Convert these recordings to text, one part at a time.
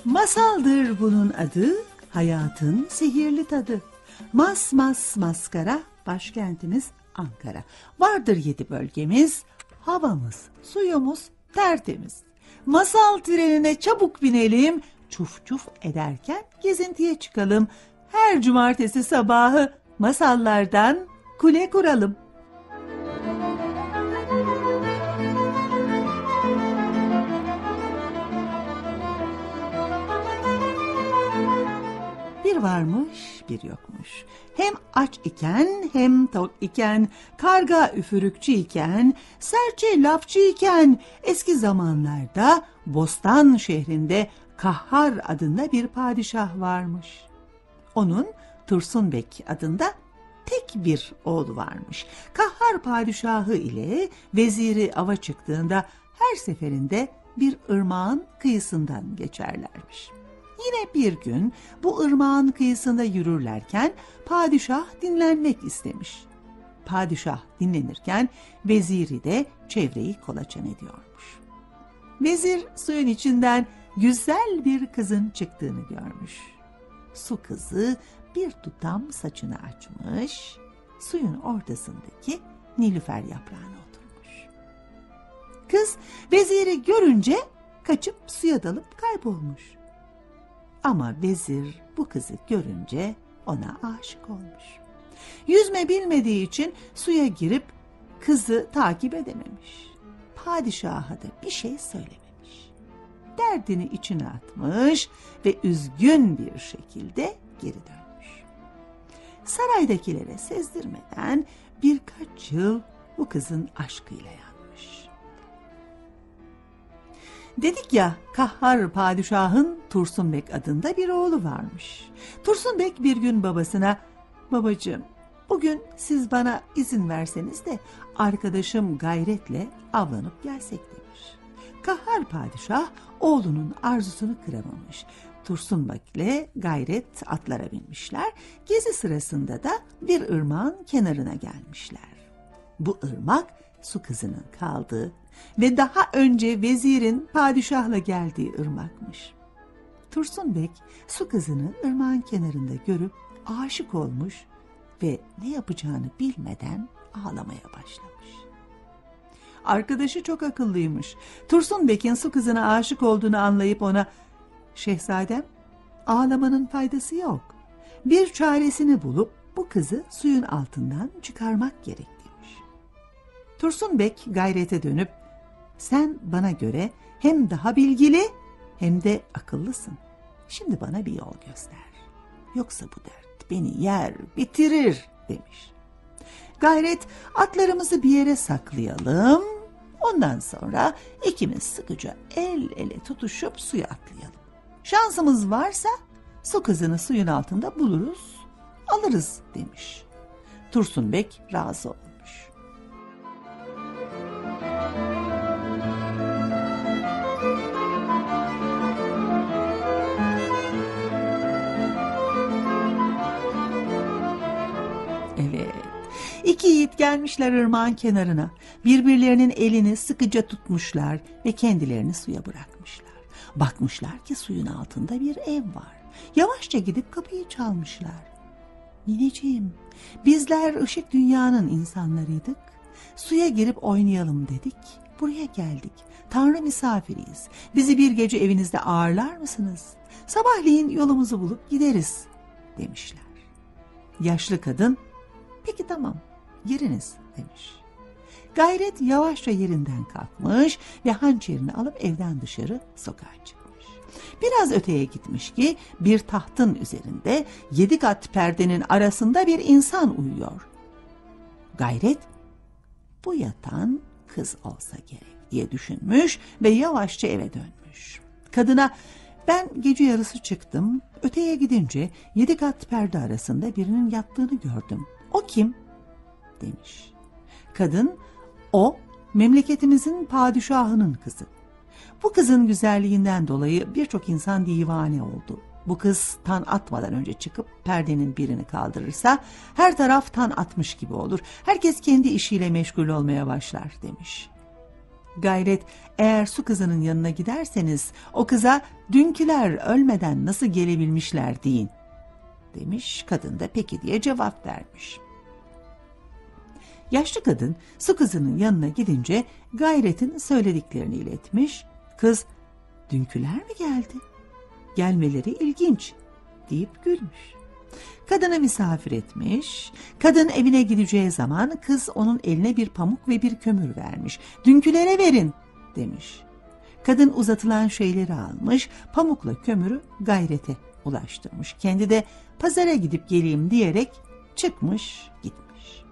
Masaldır bunun adı, hayatın sihirli tadı. Mas mas maskara, başkentimiz Ankara. Vardır 7 bölgemiz, havamız, suyumuz tertemiz. Masal trenine çabuk binelim, çuf çuf ederken gezintiye çıkalım. Her cumartesi sabahı masallardan kule kuralım. Bir varmış, bir yokmuş. Hem aç iken, hem tok iken, karga üfürükçü iken, serçe lafçı iken, eski zamanlarda Bostan şehrinde Kahhar adında bir padişah varmış. Onun Tursunbek adında tek bir oğlu varmış. Kahhar padişahı ile veziri ava çıktığında her seferinde bir ırmağın kıyısından geçerlermiş. Yine bir gün bu ırmağın kıyısında yürürlerken padişah dinlenmek istemiş. Padişah dinlenirken veziri de çevreyi kolaçan ediyormuş. Vezir suyun içinden güzel bir kızın çıktığını görmüş. Su kızı bir tutam saçını açmış, suyun ortasındaki nilüfer yaprağına oturmuş. Kız veziri görünce kaçıp suya dalıp kaybolmuş. Ama vezir bu kızı görünce ona aşık olmuş. Yüzme bilmediği için suya girip kızı takip edememiş. Padişaha da bir şey söylememiş. Derdini içine atmış ve üzgün bir şekilde geri dönmüş. Saraydakilere sezdirmeden birkaç yıl bu kızın aşkıyla yanmış. Dedik ya, Kahhar padişahın Tursunbek adında bir oğlu varmış. Tursunbek bir gün babasına, "Babacığım, bugün siz bana izin verseniz de arkadaşım Gayret'le avlanıp gelsek" demiş. Kahhar padişah oğlunun arzusunu kıramamış. Tursunbek'le Gayret atlara binmişler. Gezi sırasında da bir ırmağın kenarına gelmişler. Bu ırmak su kızının kaldığı ve daha önce vezirin padişahla geldiği ırmakmış. Tursunbek su kızını ırmağın kenarında görüp aşık olmuş ve ne yapacağını bilmeden ağlamaya başlamış. Arkadaşı çok akıllıymış. Tursunbek'in su kızına aşık olduğunu anlayıp ona, "Şehzadem, ağlamanın faydası yok. Bir çaresini bulup bu kızı suyun altından çıkarmak gerek" demiş. Tursunbek Gayret'e dönüp, "Sen bana göre hem daha bilgili hem de akıllısın. Şimdi bana bir yol göster. Yoksa bu dert beni yer bitirir" demiş. Gayret, "Atlarımızı bir yere saklayalım. Ondan sonra ikimiz sıkıca el ele tutuşup suya atlayalım. Şansımız varsa su kızını suyun altında buluruz, alırız" demiş. Tursunbek razı olmuş. Evet, iki yiğit gelmişler ırmağın kenarına. Birbirlerinin elini sıkıca tutmuşlar ve kendilerini suya bırakmışlar. Bakmışlar ki suyun altında bir ev var. Yavaşça gidip kapıyı çalmışlar. "Nineciğim, bizler ışık dünyanın insanlarıydık. Suya girip oynayalım dedik. Buraya geldik. Tanrı misafiriyiz. Bizi bir gece evinizde ağırlar mısınız? Sabahleyin yolumuzu bulup gideriz" demişler. Yaşlı kadın, "Peki tamam, giriniz" demiş. Gayret yavaşça yerinden kalkmış ve hançerini alıp evden dışarı sokağa çıkmış. Biraz öteye gitmiş ki bir tahtın üzerinde 7 kat perdenin arasında bir insan uyuyor. Gayret, "Bu yatan kız olsa gerek" diye düşünmüş ve yavaşça eve dönmüş. Kadına, "Ben gece yarısı çıktım. Öteye gidince 7 kat perde arasında birinin yattığını gördüm. O kim?" demiş. Kadın, "O memleketimizin padişahının kızı. Bu kızın güzelliğinden dolayı birçok insan divane oldu. Bu kız tan atmadan önce çıkıp perdenin birini kaldırırsa her taraf tan atmış gibi olur. Herkes kendi işiyle meşgul olmaya başlar" demiş. Gayret, eğer su kızının yanına giderseniz o kıza dünküler ölmeden nasıl gelebilmişler deyin demiş. Kadın da peki diye cevap vermiş. Yaşlı kadın su kızının yanına gidince Gayret'in söylediklerini iletmiş. Kız, dünküler mi geldi? Gelmeleri ilginç deyip gülmüş. Kadını misafir etmiş. Kadın evine gideceği zaman kız onun eline bir pamuk ve bir kömür vermiş. Dünkülere verin demiş. Kadın uzatılan şeyleri almış, pamukla kömürü Gayret'e ulaştırmış. Kendi de pazara gidip geleyim diyerek çıkmış gitmiş.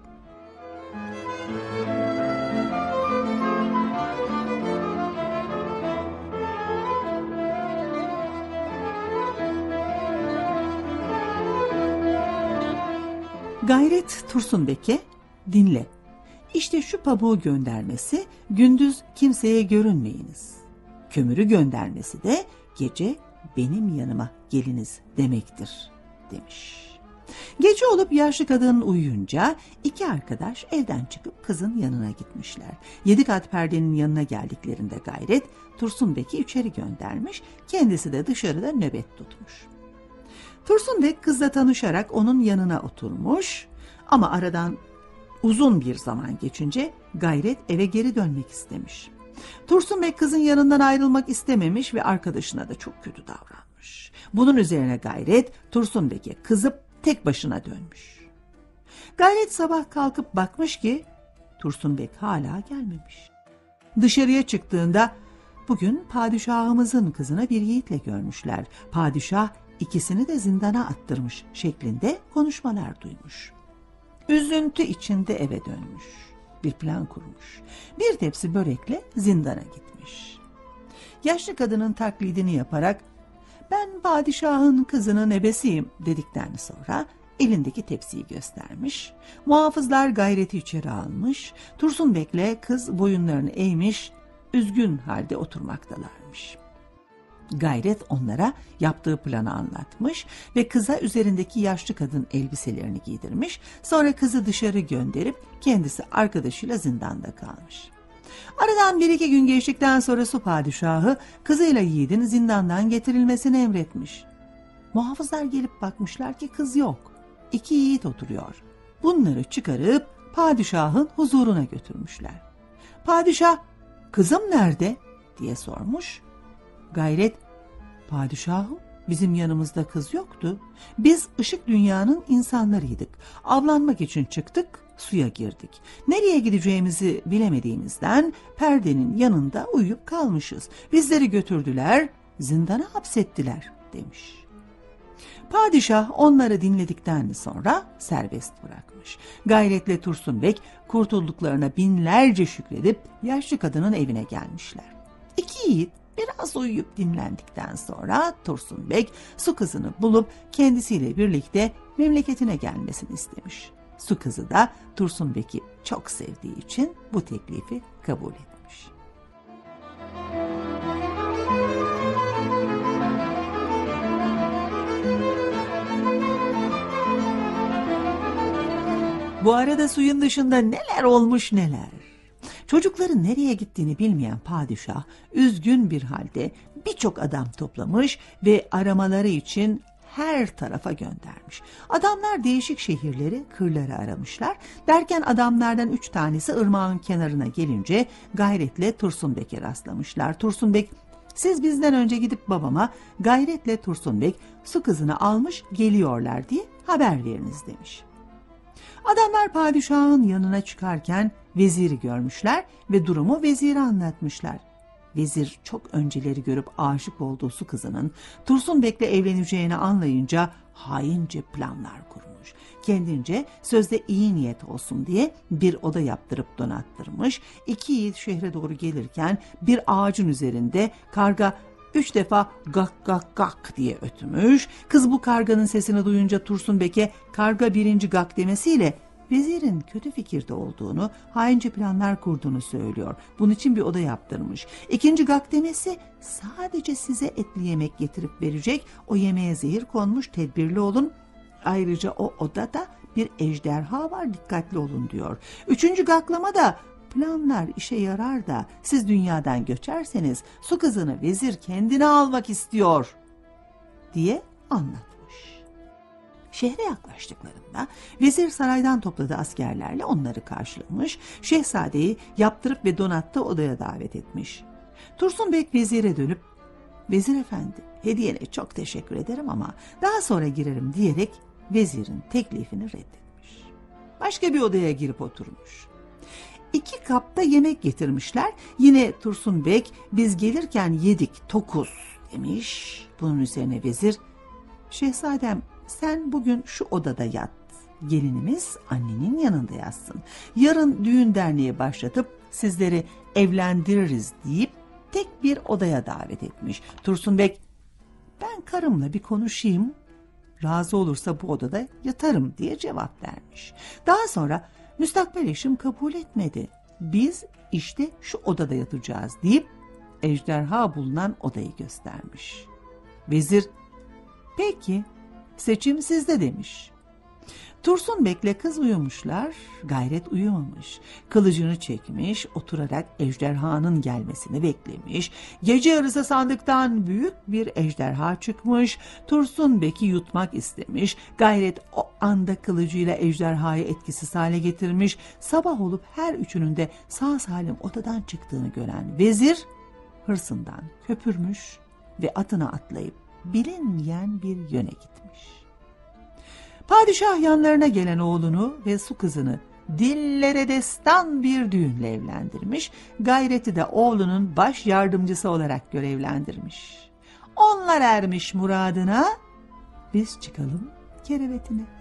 Gayret Tursun Bek'e, dinle. İşte şu pamuğu göndermesi, gündüz kimseye görünmeyiniz. Kömürü göndermesi de gece benim yanıma geliniz demektir demiş. Gece olup yaşlı kadın uyuyunca iki arkadaş evden çıkıp kızın yanına gitmişler. 7 kat perdenin yanına geldiklerinde Gayret Tursun Bek'i içeri göndermiş, kendisi de dışarıda nöbet tutmuş. Tursun Bek kızla tanışarak onun yanına oturmuş ama aradan uzun bir zaman geçince Gayret eve geri dönmek istemiş. Tursun Bek kızın yanından ayrılmak istememiş ve arkadaşına da çok kötü davranmış. Bunun üzerine Gayret Tursun Bek'e kızıp tek başına dönmüş. Gayret sabah kalkıp bakmış ki Tursun Bek hala gelmemiş. Dışarıya çıktığında bugün padişahımızın kızını bir yiğitle görmüşler. Padişah İkisini de zindana attırmış şeklinde konuşmalar duymuş. Üzüntü içinde eve dönmüş. Bir plan kurmuş. Bir tepsi börekle zindana gitmiş. Yaşlı kadının taklidini yaparak ben padişahın kızının ebesiyim dedikten sonra elindeki tepsiyi göstermiş. Muhafızlar Gayret'i içeri almış. Tursun Bek'le kız boyunlarını eğmiş, üzgün halde oturmaktalarmış. Gayret onlara yaptığı planı anlatmış ve kıza üzerindeki yaşlı kadın elbiselerini giydirmiş. Sonra kızı dışarı gönderip kendisi arkadaşıyla zindanda kalmış. Aradan 1-2 gün geçtikten sonra su padişahı kızıyla yiğidin zindandan getirilmesini emretmiş. Muhafızlar gelip bakmışlar ki kız yok. 2 yiğit oturuyor. Bunları çıkarıp padişahın huzuruna götürmüşler. Padişah, kızım nerede diye sormuş. Gayret, padişahım bizim yanımızda kız yoktu. Biz ışık dünyanın insanlarıydık. Avlanmak için çıktık, suya girdik. Nereye gideceğimizi bilemediğimizden perdenin yanında uyuyup kalmışız. Bizleri götürdüler, zindana hapsettiler demiş. Padişah onları dinledikten sonra serbest bırakmış. Gayretle Tursun Bek kurtulduklarına binlerce şükredip yaşlı kadının evine gelmişler. 2 yiğit biraz uyuyup dinlendikten sonra Tursun Bek su kızını bulup kendisiyle birlikte memleketine gelmesini istemiş. Su kızı da Tursun Bek'i çok sevdiği için bu teklifi kabul etmiş. Bu arada suyun dışında neler olmuş neler. Çocukların nereye gittiğini bilmeyen padişah üzgün bir halde birçok adam toplamış ve aramaları için her tarafa göndermiş. Adamlar değişik şehirleri, kırları aramışlar. Derken adamlardan 3 tanesi ırmağın kenarına gelince Gayret'le Tursun Bek'e rastlamışlar. Tursun Bek, siz bizden önce gidip babama Gayret'le Tursun Bek su kızını almış geliyorlar diye haber veriniz demiş. Adamlar padişahın yanına çıkarken veziri görmüşler ve durumu vezire anlatmışlar. Vezir çok önceleri görüp aşık olduğu su kızının Tursun Bek'le evleneceğini anlayınca haince planlar kurmuş. Kendince sözde iyi niyet olsun diye bir oda yaptırıp donattırmış. 2 yiğit şehre doğru gelirken bir ağacın üzerinde karga 3 defa gak gak gak diye ötmüş. Kız bu karganın sesini duyunca Tursun Bek'e karga 1. gak demesiyle vezirin kötü fikirde olduğunu, haince planlar kurduğunu söylüyor. Bunun için bir oda yaptırmış. 2. gak demesi sadece size etli yemek getirip verecek. O yemeğe zehir konmuş, tedbirli olun. Ayrıca o odada bir ejderha var, dikkatli olun diyor. 3. gaklama da planlar işe yarar da siz dünyadan göçerseniz su kızını vezir kendine almak istiyor diye anlatmış. Şehre yaklaştıklarında vezir saraydan topladığı askerlerle onları karşılamış, şehzadeyi yaptırıp ve donattığı odaya davet etmiş. Tursun Bek vezire dönüp, "Vezir efendi, hediyene çok teşekkür ederim ama daha sonra girerim" diyerek vezirin teklifini reddetmiş. Başka bir odaya girip oturmuş. 2 kapta yemek getirmişler. Yine Tursun Bek, "Biz gelirken yedik, tokuz" demiş. Bunun üzerine vezir, "Şehzadem, sen bugün şu odada yat. Gelinimiz annenin yanında yatsın. Yarın düğün derneği başlatıp sizleri evlendiririz" deyip tek bir odaya davet etmiş. Tursun Bek, "Ben karımla bir konuşayım, razı olursa bu odada yatarım" diye cevap vermiş. Daha sonra, "Müstakbel eşim kabul etmedi. Biz işte şu odada yatacağız" deyip ejderha bulunan odayı göstermiş. Vezir, "Peki, seçim sizde" demiş. Tursun Bek'le kız uyumuşlar, Gayret uyumamış. Kılıcını çekmiş, oturarak ejderhanın gelmesini beklemiş. Gece yarısı sandıktan büyük bir ejderha çıkmış. Tursun Bek'i yutmak istemiş. Gayret o anda kılıcıyla ejderhayı etkisiz hale getirmiş. Sabah olup her üçünün de sağ salim odadan çıktığını gören vezir hırsından köpürmüş ve atına atlayıp bilinmeyen bir yöne gitmiş. Padişah yanlarına gelen oğlunu ve su kızını dillere destan bir düğünle evlendirmiş, Gayret'i de oğlunun baş yardımcısı olarak görevlendirmiş. Onlar ermiş muradına, biz çıkalım kerevetine.